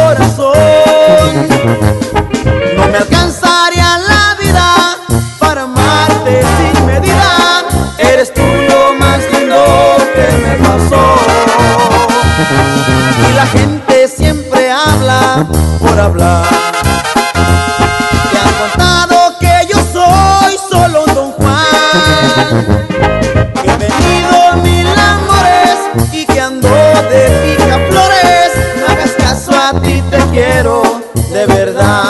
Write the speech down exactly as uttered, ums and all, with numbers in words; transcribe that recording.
corazón. No me alcanzaría la vida para amarte sin medida. Eres tú lo más lindo que me pasó. Y la gente siempre habla por hablar. Te han contado que yo soy solo un Don Juan, que he tenido mil amores y que ando de picaflores. No hagas caso, a ti te quiero de verdad.